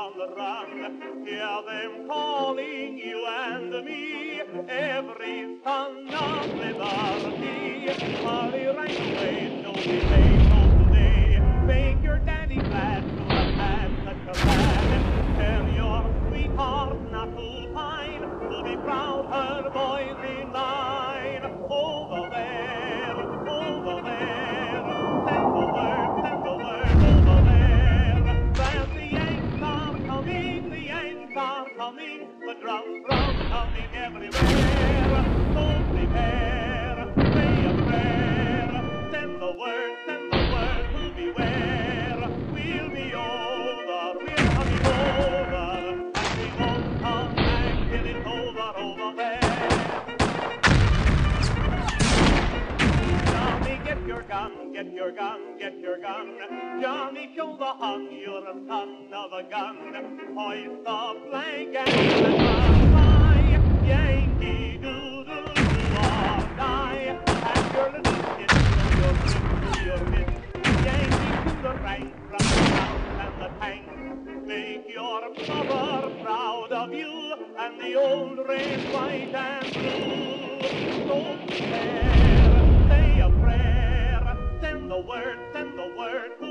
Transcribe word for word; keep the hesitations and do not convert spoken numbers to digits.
on the run. Hear them calling you and me, every son of liberty. Hurry right away, don't be late home today. Make your daddy glad to have had such a lad. Tell your sweetheart not to pine, to be proud her boys in line. Over there, over there, send the word, send the word over there. That the Yanks are coming, the Yanks are coming, the drums, drums coming everywhere. So prepare, say a prayer, send the word, send the word to beware. We'll be over, we're coming over, and we won't come back till it's over, over there. Johnny, get your gun, get your gun, get your gun. Johnny, show the Hun you're a son of a gun. Hoist the flag and let us fly. Yankee Doodle, do or die. And your little kid, show your kid, show your kid. Yankee to the ranks, from the house and the tanks. Make your mother proud of you, and the old red, white, and blue. So prepare, say a prayer, send the word, send the word.